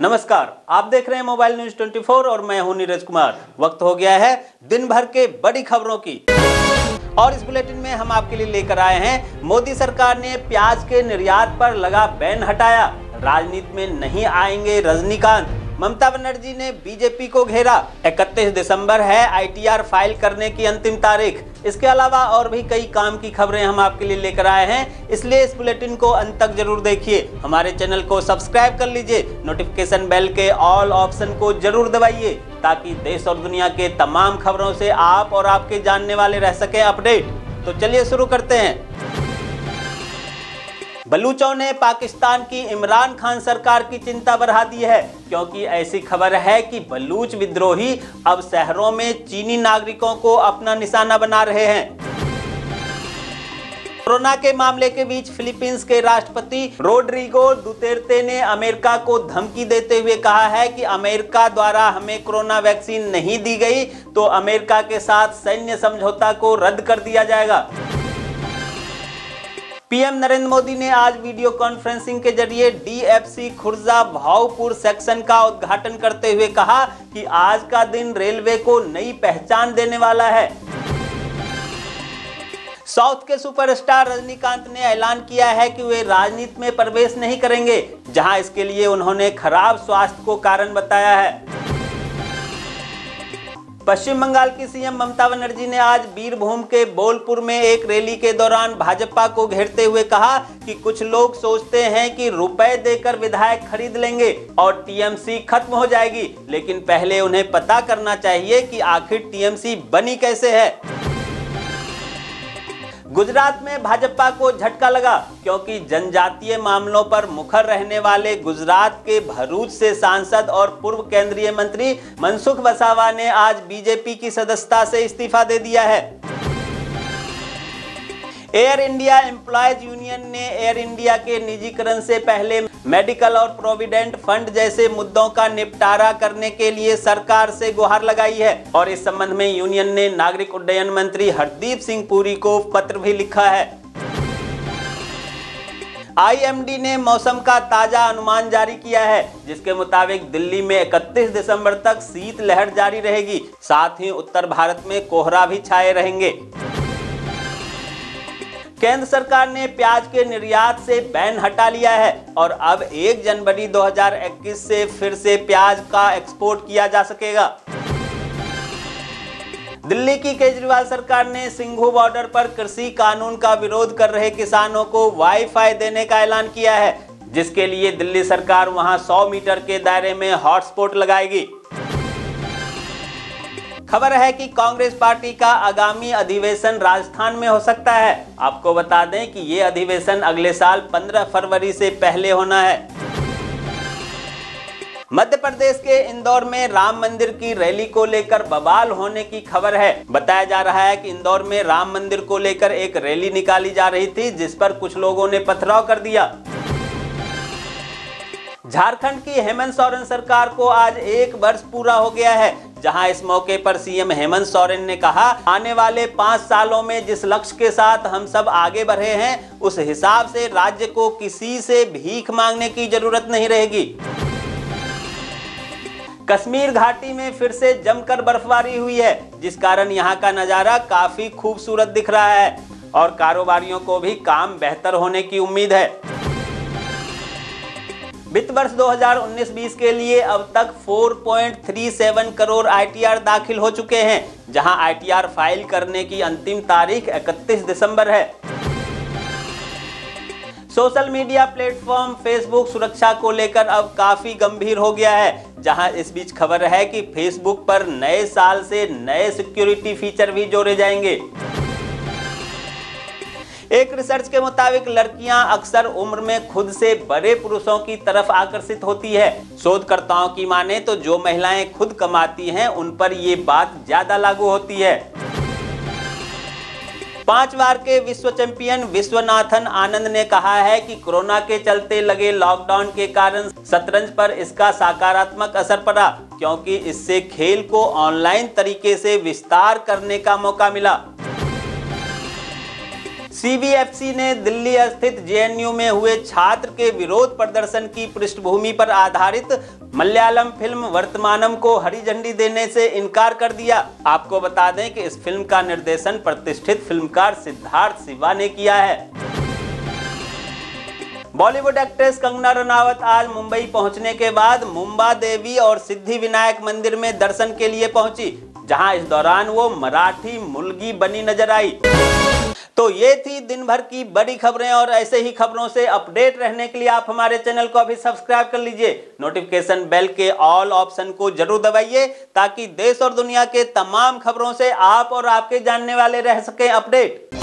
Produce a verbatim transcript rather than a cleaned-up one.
नमस्कार, आप देख रहे हैं मोबाइल न्यूज चौबीस और मैं हूं नीरज कुमार। वक्त हो गया है दिन भर के बड़ी खबरों की और इस बुलेटिन में हम आपके लिए लेकर आए हैं मोदी सरकार ने प्याज के निर्यात पर लगा बैन हटाया, राजनीति में नहीं आएंगे रजनीकांत। ममता बनर्जी ने बीजेपी को घेरा, इकतीस दिसंबर है आईटीआर फाइल करने की अंतिम तारीख। इसके अलावा और भी कई काम की खबरें हम आपके लिए लेकर आए हैं, इसलिए इस बुलेटिन को अंत तक जरूर देखिए। हमारे चैनल को सब्सक्राइब कर लीजिए, नोटिफिकेशन बेल के ऑल ऑप्शन को जरूर दबाइए ताकि देश और दुनिया के तमाम खबरों से आप और आपके जानने वाले रह सके अपडेट। तो चलिए शुरू करते हैं। बलूचों ने पाकिस्तान की इमरान खान सरकार की चिंता बढ़ा दी है, क्योंकि ऐसी खबर है कि बलूच विद्रोही अब शहरों में चीनी नागरिकों को अपना निशाना बना रहे हैं। कोरोना के मामले के बीच फिलीपींस के राष्ट्रपति रोड्रिगो दुतेर्ते ने अमेरिका को धमकी देते हुए कहा है कि अमेरिका द्वारा हमें कोरोना वैक्सीन नहीं दी गई तो अमेरिका के साथ सैन्य समझौता को रद्द कर दिया जाएगा। पीएम नरेंद्र मोदी ने आज वीडियो कॉन्फ्रेंसिंग के जरिए डीएफसी खुर्जा भावपुर सेक्शन का उद्घाटन करते हुए कहा कि आज का दिन रेलवे को नई पहचान देने वाला है। साउथ के सुपरस्टार रजनीकांत ने ऐलान किया है कि वे राजनीति में प्रवेश नहीं करेंगे, जहां इसके लिए उन्होंने खराब स्वास्थ्य को कारण बताया है। पश्चिम बंगाल की सीएम ममता बनर्जी ने आज बीरभूम के बोलपुर में एक रैली के दौरान भाजपा को घेरते हुए कहा कि कुछ लोग सोचते हैं कि रुपए देकर विधायक खरीद लेंगे और टीएमसी खत्म हो जाएगी, लेकिन पहले उन्हें पता करना चाहिए कि आखिर टीएमसी बनी कैसे है। गुजरात में भाजपा को झटका लगा, क्योंकि जनजातीय मामलों पर मुखर रहने वाले गुजरात के भरूच से सांसद और पूर्व केंद्रीय मंत्री मनसुख वसावा ने आज बीजेपी की सदस्यता से इस्तीफा दे दिया है। एयर इंडिया एम्प्लॉयज यूनियन ने एयर इंडिया के निजीकरण से पहले मेडिकल और प्रोविडेंट फंड जैसे मुद्दों का निपटारा करने के लिए सरकार से गुहार लगाई है और इस संबंध में यूनियन ने नागरिक उड्डयन मंत्री हरदीप सिंह पुरी को पत्र भी लिखा है। आईएमडी ने मौसम का ताजा अनुमान जारी किया है, जिसके मुताबिक दिल्ली में इकतीस दिसंबर तक शीतलहर जारी रहेगी, साथ ही उत्तर भारत में कोहरा भी छाए रहेंगे। केंद्र सरकार ने प्याज के निर्यात से बैन हटा लिया है और अब एक जनवरी दो हज़ार इक्कीस से फिर से प्याज का एक्सपोर्ट किया जा सकेगा। दिल्ली की केजरीवाल सरकार ने सिंघू बॉर्डर पर कृषि कानून का विरोध कर रहे किसानों को वाईफाई देने का ऐलान किया है, जिसके लिए दिल्ली सरकार वहां सौ मीटर के दायरे में हॉटस्पॉट लगाएगी। खबर है कि कांग्रेस पार्टी का आगामी अधिवेशन राजस्थान में हो सकता है। आपको बता दें कि ये अधिवेशन अगले साल पंद्रह फरवरी से पहले होना है। मध्य प्रदेश के इंदौर में राम मंदिर की रैली को लेकर बवाल होने की खबर है। बताया जा रहा है कि इंदौर में राम मंदिर को लेकर एक रैली निकाली जा रही थी, जिस पर कुछ लोगों ने पथराव कर दिया। झारखंड की हेमंत सोरेन सरकार को आज एक वर्ष पूरा हो गया है, जहां इस मौके पर सीएम हेमंत सोरेन ने कहा, आने वाले पांच सालों में जिस लक्ष्य के साथ हम सब आगे बढ़े हैं, उस हिसाब से राज्य को किसी से भीख मांगने की जरूरत नहीं रहेगी। कश्मीर घाटी में फिर से जमकर बर्फबारी हुई है, जिस कारण यहां का नजारा काफी खूबसूरत दिख रहा है और कारोबारियों को भी काम बेहतर होने की उम्मीद है। वित्त वर्ष दो हज़ार उन्नीस बीस के लिए अब तक चार पॉइंट तीन सात करोड़ आईटीआर दाखिल हो चुके हैं, जहां आईटीआर फाइल करने की अंतिम तारीख इकतीस दिसंबर है। सोशल मीडिया प्लेटफॉर्म फेसबुक सुरक्षा को लेकर अब काफी गंभीर हो गया है, जहां इस बीच खबर है कि फेसबुक पर नए साल से नए सिक्योरिटी फीचर भी जोड़े जाएंगे। एक रिसर्च के मुताबिक लड़कियां अक्सर उम्र में खुद से बड़े पुरुषों की तरफ आकर्षित होती है। शोधकर्ताओं की माने तो जो महिलाएं खुद कमाती हैं, उन पर ये बात ज्यादा लागू होती है। पांच बार के विश्व चैंपियन विश्वनाथन आनंद ने कहा है कि कोरोना के चलते लगे लॉकडाउन के कारण शतरंज पर इसका सकारात्मक असर पड़ा, क्योंकि इससे खेल को ऑनलाइन तरीके से विस्तार करने का मौका मिला। सी बी एफ सी ने दिल्ली स्थित जे एन यू में हुए छात्र के विरोध प्रदर्शन की पृष्ठभूमि पर आधारित मलयालम फिल्म वर्तमानम को हरी झंडी देने से इनकार कर दिया। आपको बता दें कि इस फिल्म का निर्देशन प्रतिष्ठित फिल्मकार सिद्धार्थ शिवा ने किया है। बॉलीवुड एक्ट्रेस कंगना रनावत आज मुंबई पहुंचने के बाद मुंबा देवी और सिद्धि विनायक मंदिर में दर्शन के लिए पहुंची, जहां इस दौरान वो मराठी मुलगी बनी नजर आई। तो ये थी दिन भर की बड़ी खबरें, और ऐसे ही खबरों से अपडेट रहने के लिए आप हमारे चैनल को अभी सब्सक्राइब कर लीजिए। नोटिफिकेशन बेल के ऑल ऑप्शन को जरूर दबाइए ताकि देश और दुनिया के तमाम खबरों से आप और आपके जानने वाले रह सके अपडेट।